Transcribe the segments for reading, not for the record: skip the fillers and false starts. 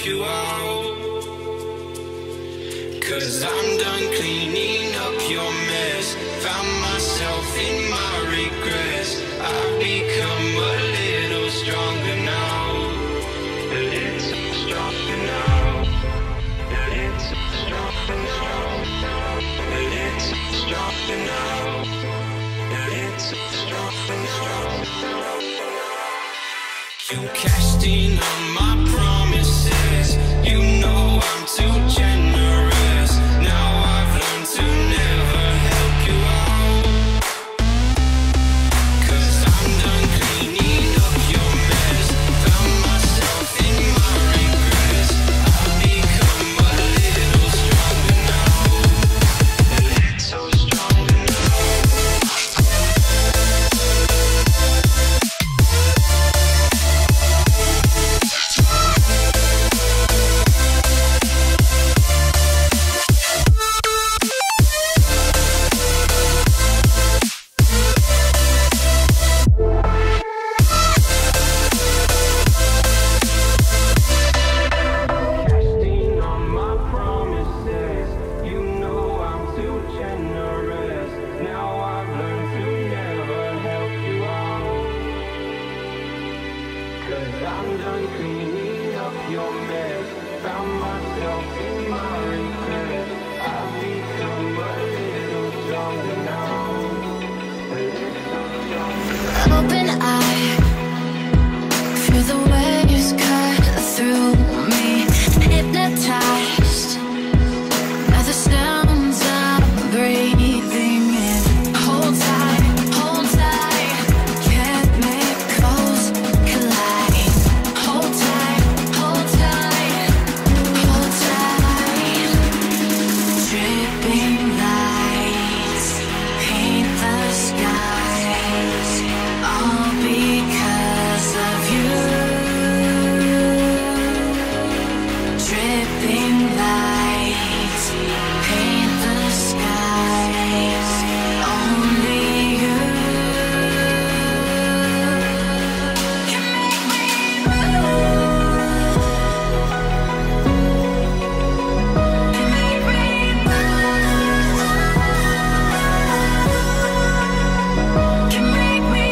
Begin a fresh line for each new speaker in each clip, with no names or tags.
help you out. 'Cause I'm done cleaning up your mess. Found myself in my regrets. I've become a little stronger now. A little stronger now. A little stronger now. A little stronger now. A little stronger now. You cashed in on my promises. You know I'm too generous. Now I've learned to never help you out. 'Cause I'm done cleaning up your mess. Found myself in my regrets. I've become a little stronger now. A little stronger now. I'm done cleaning up your mess. Found myself in my regret. I've become a little stronger now. A little stronger now.
Open eye, feel the waves cut through me. Hypnotized by the sounds I'm breathing in. Hold tight, hold tight. Chemicals collide. Hold tight, hold tight, hold tight. Dripping lights paint the skies, all because of you. Dripping lights paint the skies, only you can make me move. Can make me move. Can make me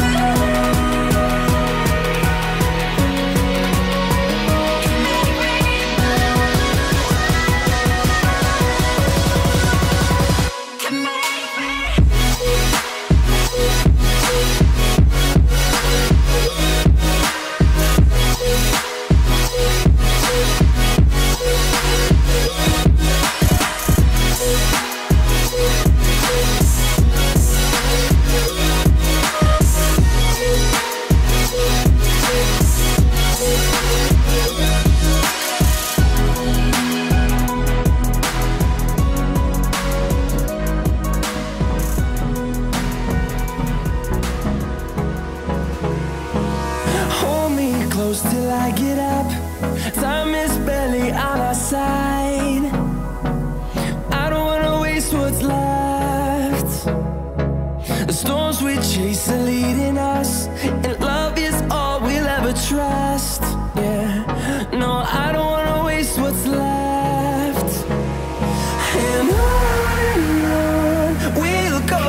Hold me close till I get up. Time is barely on our side. I don't wanna waste what's left. The storms we chase are leading us, and love is all we'll ever trust. Yeah, no, I don't wanna waste what's left. And on we'll go,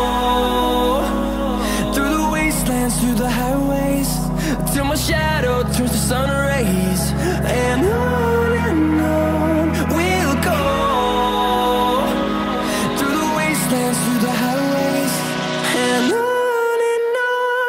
through the wastelands, through the highways, till my shadow turns to sun rays. And on we'll go, through the wastelands, through the highways, and on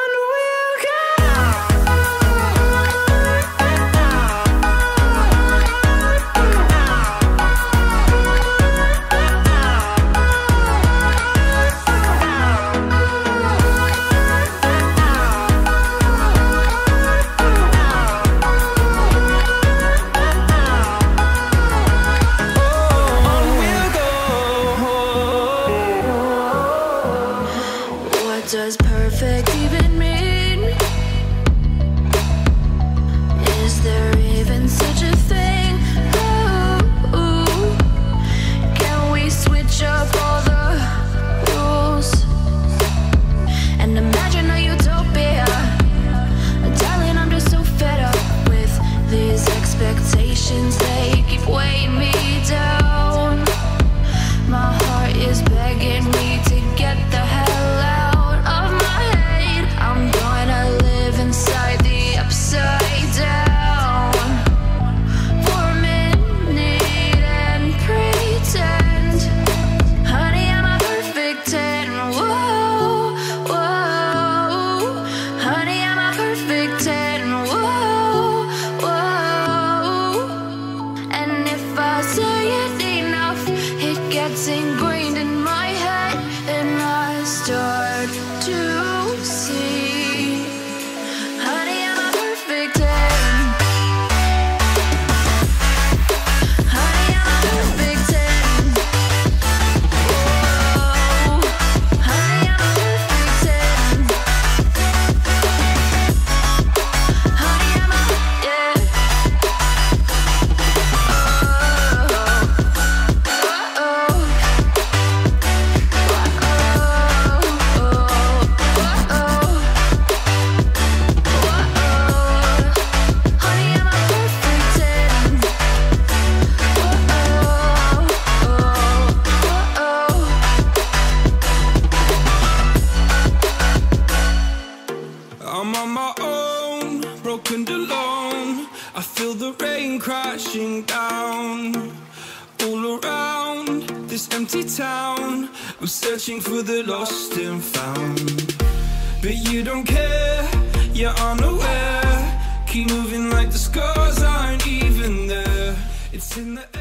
expectations, they keep weighing me down. My heart is begging me to get the hell out of my head. I'm gonna live inside the upside down for a minute and pretend, honey, I'm a perfect 10. Whoa, whoa, honey, I'm a perfect 10. Whoa, whoa, and if I say it enough, it gets ingrained in my head, and I start to see, honey, I'm a perfect 10. Honey, I'm a perfect 10. Whoa, honey, I'm a perfect 10. Honey, I'm a, yeah.
I'm on my own, broken and alone. I feel the rain crashing down all around this empty town. I'm searching for the lost and found, but you don't care, you're unaware. Keep moving like the scars aren't even there. It's in the